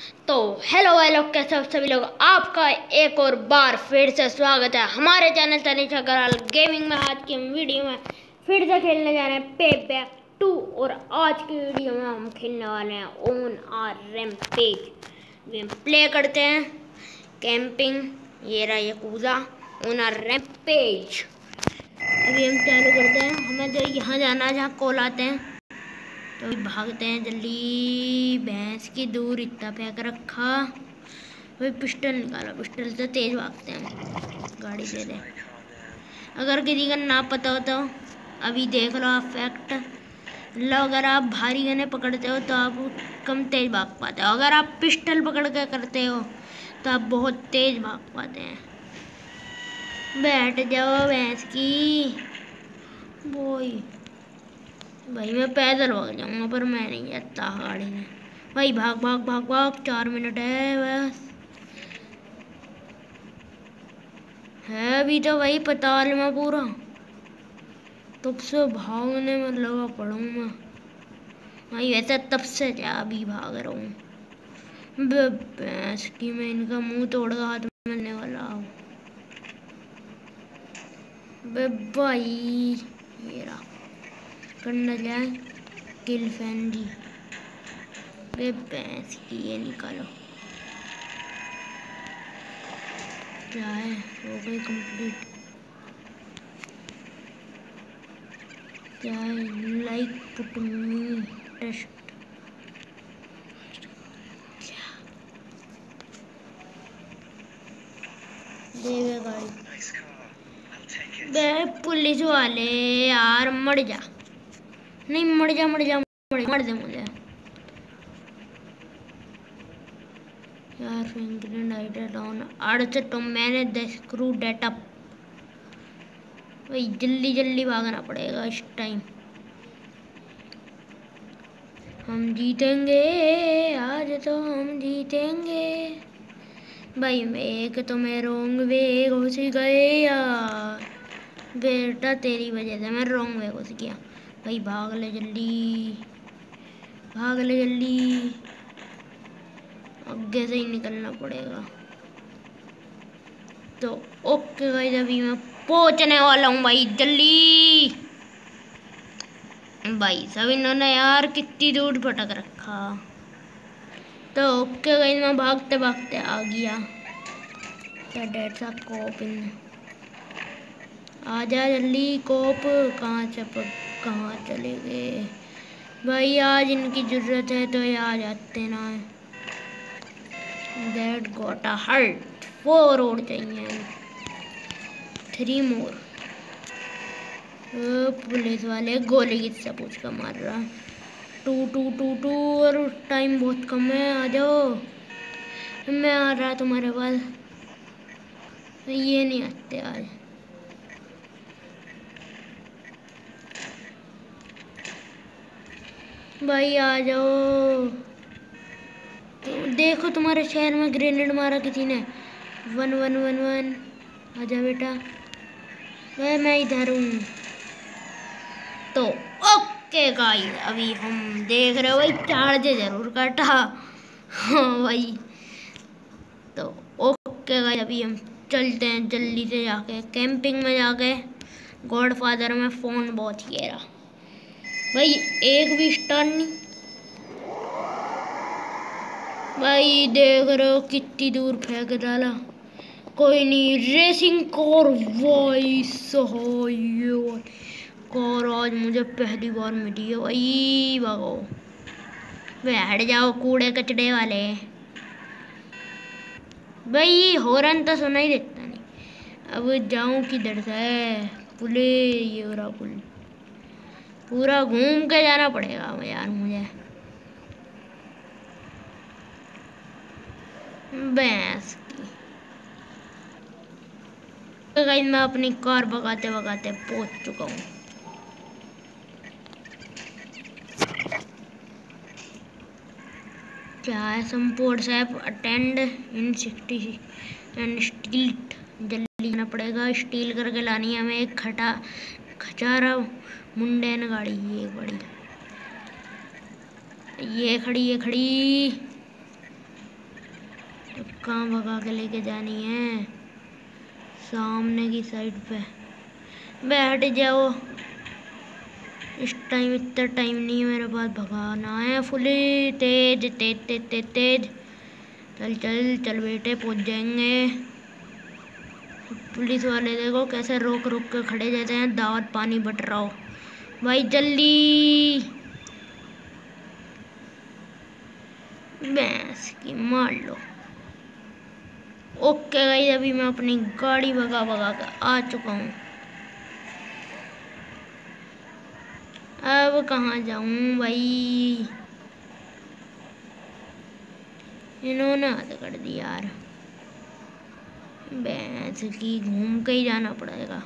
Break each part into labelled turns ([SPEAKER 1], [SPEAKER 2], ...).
[SPEAKER 1] तो hello hello, कैसे हो सभी लोग। आपका एक और बार फिर से स्वागत है हमारे चैनल तनीषा कराल गेमिंग में। आज की वीडियो में फिर से खेलने जा रहे हैं पे बैक 2 और आज की वीडियो में हम खेलने वाले हैं on our rampage. Game play करते हैं कैंपिंग। ये रहा ये कूदा ऑन आर रैम्पेज। अभी हम चालू करते हैं। हमें जो यहाँ जाना है जहाँ कॉल आते हैं तो भागते हैं जल्दी। भैंस की दूर इतना फेंक रखा। वही पिस्टल निकाला, पिस्टल से तेज भागते हैं। गाड़ी दे दे। अगर किसी का ना पता हो तो अभी देख लो आप फैक्ट। लो, अगर आप भारी गने पकड़ते हो तो आप कम तेज भाग पाते हो। अगर आप पिस्टल पकड़ के करते हो तो आप बहुत तेज भाग पाते हैं। बैठ जाओ भैंस की बोई। भाई मैं पैदल भाग जाऊंगा पर मैं नहीं जाता गाड़ी में। भाई भाग भाग भाग भाग, 4 मिनट है बस। है अभी तो वही पताल में पूरा। तब से भागने में लगा पड़ा हूँ मैं। भाई वैसे तब से क्या अभी भाग रहा हूँ। भैंस की मैं इनका मुंह तोड़ का हाथ मिलने वाला हूँ। भाई ये रहा करना जाए किल फैन जी। भैंस की ये निकालो। क्या है, हो गई कंप्लीट। क्या है, लाइक पुट मी टेस्ट। देवे गाड़ी। बे पुलिस वाले यार मर जा। नहीं मर जा मर जा मर दे मुझे यार। फिंगरप्रिंट आइडिया डाउन अर्थ तो मैंने द स्क्रू डेट अप। भाई जल्दी जल्दी भागना पड़ेगा इस टाइम। हम जीतेंगे आज तो हम जीतेंगे। भाई एक तो मैं रॉन्ग वे घुस गए यार। बेटा तेरी वजह से मैं रॉन्ग वे घुस गया। भाई भाग ले जल्दी, भाग ले जल्दी। आगे से ही निकलना पड़ेगा। तो ओके गाइस, अभी मैं पहुंचने वाला हूँ भाई जल्दी। भाई सब इन्होंने यार कितनी दूर भटक रखा। तो ओके गाइस, मैं भागते भागते आ गया। डेट सा कोप इन आजा जल्दी। कोप कहाँ चले गए भाई। आज इनकी जरूरत है तो ये आ जाते ना। That got a hurt. 4 और चाहिए, 3 मोर। पुलिस वाले गोली किससे पूछ कर मार रहा। 2 2 2 2 और टाइम बहुत कम है। आ जाओ, मैं आ रहा तुम्हारे पास। ये नहीं आते आज। भाई आ जाओ। तो देखो तुम्हारे शहर में ग्रेनेड मारा किसी ने। 1 1 1 1। आजा बेटा, मैं इधर हूँ। तो ओके गाइस, अभी हम देख रहे हो भाई चार्ज जरूर काटा। हाँ भाई। तो ओके गाइस, अभी हम चलते हैं जल्दी से जाके कैंपिंग में जाके। गॉडफादर में फ़ोन बहुत ही रहा भाई। एक भी स्टार नहीं भाई। देख रहे हो कितनी दूर फेंक डाला। कोई नहीं, रेसिंग कार भाई साहब। कार आज मुझे पहली बार मिली है भाई। भागो, बैठ जाओ कूड़े कचड़े वाले। भाई हॉर्न तो सुना ही देता नहीं। अब जाऊं किधर से। पुले ये हो रहा पुल। पूरा घूम के जाना पड़ेगा यार मुझे। भैंस की। तो गाइस, मैं अपनी कार भगाते भगाते पहुंच चुका हूँ। क्या है, संपोर्ट सैप अटेंड इन 60 एंड स्टील। जल्दी जाना पड़ेगा, स्टील करके लानी है हमें। एक खचारा मुंडेन गाड़ी। ये बड़ी, ये खड़ी कहाँ भगा के लेके जानी है? सामने की साइड पे। बैठ जाओ, इस टाइम इतना टाइम नहीं है मेरे पास, भगाना है फुली तेज तेज तेज तेज तेज। चल चल चल बेटे, पहुंच जाएंगे। पुलिस वाले देखो कैसे रोक रोक के खड़े रहते हैं, दावत पानी बट रहा हो भाई, जल्दी। भैंस की मार लो। ओके गाइस, अभी मैं अपनी गाड़ी भगा भगा कर आ चुका हूँ। अब कहाँ जाऊँ भाई? इन्होंने हद कर दी यार। भैंस की, घूम के ही जाना पड़ेगा।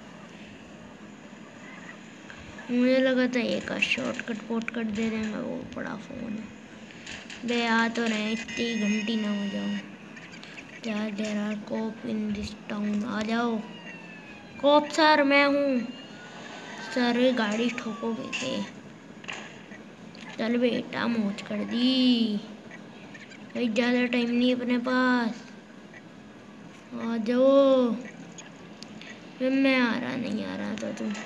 [SPEAKER 1] मुझे लगा था एक शॉर्टकट पोटकट दे देंगे, वो बड़ा फोन है। बे आ तो रहे, इतनी घंटी ना हो जाओ। क्या देर are cop in this town, आ जाओ। कॉप सर मैं हूँ सर, गाड़ी ठोकोगे के? चल बेटा, मौज कर दी भाई, ज़्यादा टाइम नहीं अपने पास, आ जाओ। मैं आ रहा, नहीं आ रहा था तुम,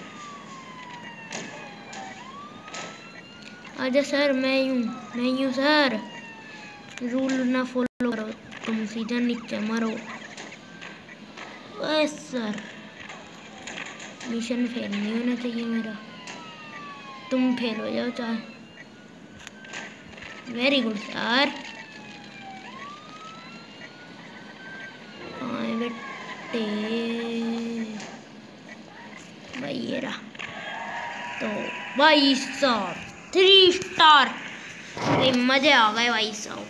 [SPEAKER 1] आजा सर, मैं हूँ सर। रूल ना फॉलो करो, तुम सीधा नीचे मरो। ओए सर, मिशन फेल नहीं होना चाहिए मेरा, तुम फेल हो जाओ चाहे। Very good sir. हाँ बेटे भाई, ये रहा तो भाई साहब 3 स्टार। भाई मजे आ गए भाई साहब।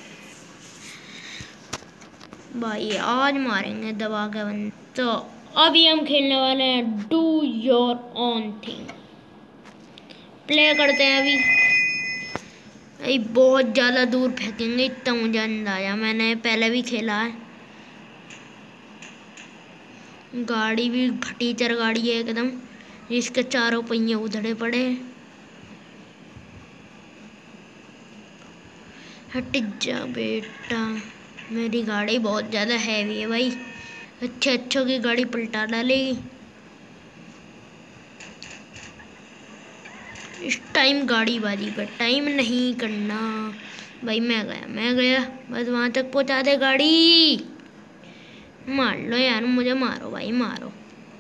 [SPEAKER 1] भाई आज मारेंगे दबा के बंद। तो अभी हम खेलने वाले हैं do your own thing. Play करते हैं अभी। भाई बहुत ज़्यादा दूर फेंकेंगे, इतना मुझे अंदाजा, मैंने पहले भी खेला है। गाड़ी भी फटीचर गाड़ी है एकदम, जिसके चारों पहिए उधड़े पड़े हैं। हट जा बेटा, मेरी गाड़ी बहुत ज़्यादा हैवी है भाई, अच्छे अच्छों की गाड़ी पलटा डालेगी। इस टाइम गाड़ी बाजी पर टाइम नहीं करना भाई। मैं गया बस, वहाँ तक पहुँचा दे गाड़ी। मार लो यार, मुझे मारो भाई मारो।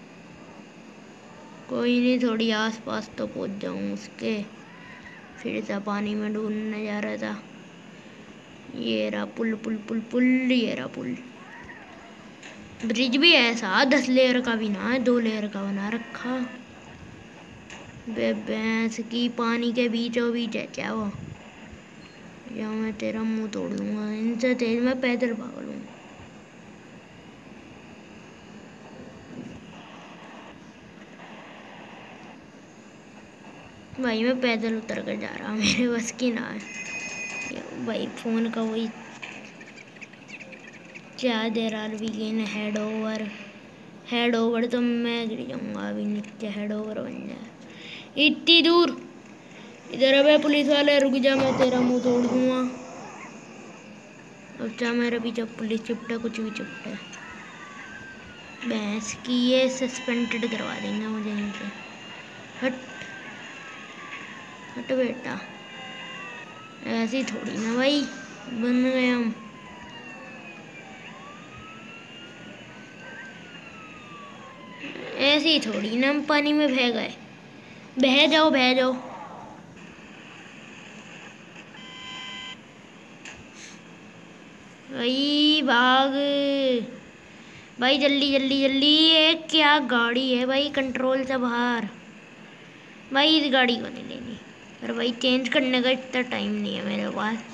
[SPEAKER 1] कोई नहीं, थोड़ी आस पास तो पहुँच जाऊँ उसके। फिर से पानी में डूबने जा रहा था। ये रहा पुल पुल पुल पुल, ये रहा पुल। ब्रिज भी ऐसा 10 लेयर का भी ना है, 2 लेयर का बना रखा। भैंस की, पानी के बीचों बीच है क्या वो? या मैं तेरा मुंह तोड़ दूंगा, इनसे तेज मैं पैदल भाग लूंगा। भाई मैं पैदल उतर कर जा रहा, मेरे बस की ना है भाई। फोन का वही, क्या देर are we gain head over तो मैं गिर जाऊंगा अभी, नीचे हेड ओवर बन जाए इतनी दूर। इधर अबे पुलिस वाले, रुक जा, मैं तेरा मुंह तोड़ दूंगा। अब क्या मेरे पीछे पुलिस चिपटे, कुछ भी चिपटे, भैंस की ये सस्पेंडेड करवा देंगे मुझे इनसे। हट हट बेटा, ऐसी थोड़ी ना भाई बन गए हम। ऐसी थोड़ी ना हम पानी में बह गए। बह जाओ बह जाओ। भाई भाग भाई, जल्दी जल्दी जल्दी। ये क्या गाड़ी है भाई, कंट्रोल से बाहर। भाई इस गाड़ी को नहीं लेनी, पर भाई चेंज करने का इतना टाइम नहीं है मेरे पास।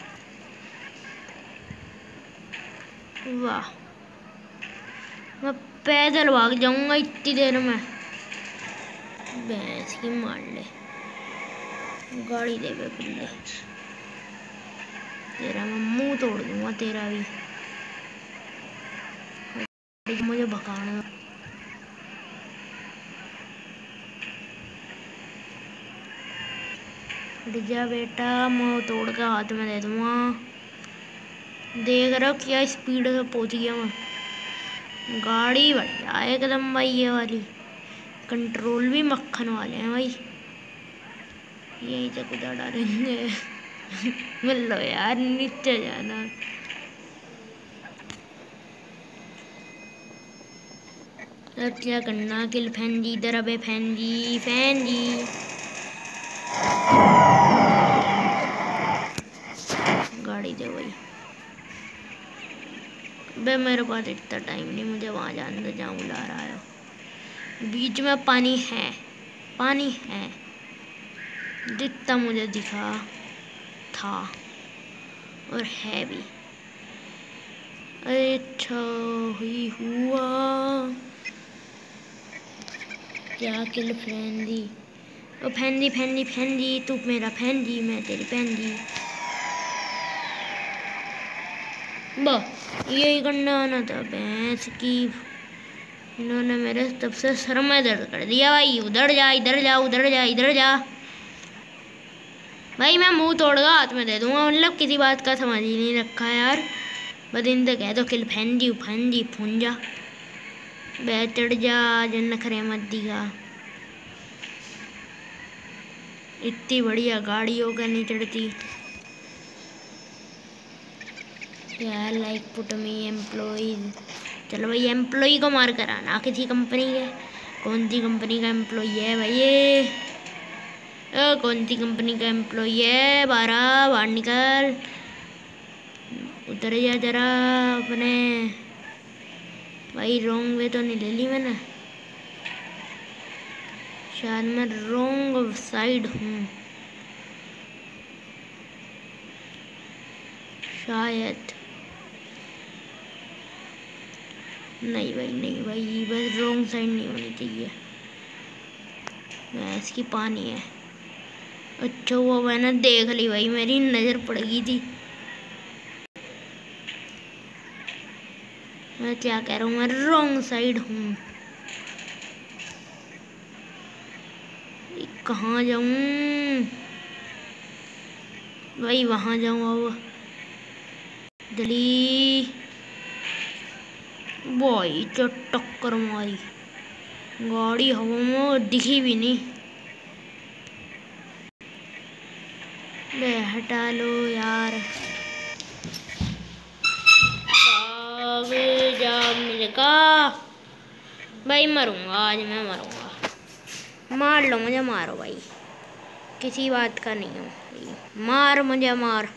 [SPEAKER 1] वाह, मैं पैदल भाग जाऊंगा इतनी देर में। भैंस की मार ले, गाड़ी दे बे पिल्ले, तेरा मैं मुंह तोड़ दूंगा तेरा भी। मुझे भगाना, हट जा बेटा, मुंह तोड़ के हाथ में दे दूंगा। देख रहा क्या स्पीड से पहुंच गया मैं। गाड़ी बढ़िया एकदम भाई, ये वाली कंट्रोल भी मक्खन वाले हैं भाई। यही से कुछ डालेंगे। मतलब यार नीचे जाना। अब क्या करना, किल फैन जी, इधर अबे फैन जी, फैन जी। गाड़ी दे भाई। बे मेरे पास इतना टाइम नहीं, मुझे वहाँ जाने दे जहाँ बुला रहा है। बीच में पानी है, पानी है जितना मुझे दिखा था, और है भी। अच्छा ही हुआ क्या किल फैंदी। ओ फैंदी फैंदी फैंदी, तू मेरा फैंदी, मैं तेरी फैंदी। बस यही करना आना था भैंस की। इन्होंने मेरे तब से सर में दर्द कर दिया भाई। उधर जा, इधर जा, उधर जा, इधर जा भाई। मैं मुंह तोड़गा हाथ में दे दूंगा, मतलब किसी बात का समझ ही नहीं रखा यार। बस इनसे कह दो किल फैंदी फैंदी फूंजा। बे चढ़ जा, जन नखरे मत दिगा। इतनी बढ़िया गाड़ी होकर नहीं चढ़ती यार। Like put me employees. चलो भाई एम्प्लॉय को मार कर आना किसी कंपनी के। कौन सी कंपनी का एम्प्लॉय है भाई ये? कौन सी कंपनी का एम्प्लॉय है? बाहर निकल, उतर जा जरा अपने। भाई रॉन्ग वे तो नहीं ले ली मैंने? शायद मैं रॉन्ग साइड हूँ शायद। नहीं भाई, नहीं भाई, बस रॉन्ग साइड नहीं होनी चाहिए। भैंस की पानी है। अच्छा वो मैंने देख ली भाई, मेरी नज़र पड़ गई थी। मैं क्या कह रहा हूँ, मैं रॉन्ग साइड हूँ। कहाँ जाऊँ भाई? वहाँ जाऊँ अब जल्दी। भाई तो टक्कर मारी, गाड़ी हवा में दिखी भी नहीं। बे हटा लो यार, भाग जा मिलका। भाई मरूंगा आज, मैं मरूंगा। मार लो मुझे, मारो भाई, किसी बात का नहीं हूँ। मार मुझे मार।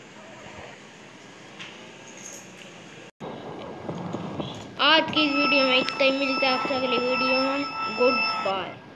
[SPEAKER 1] आज की इस वीडियो में इतना ही, मिलता है आपसे अगली वीडियो में। Good bye.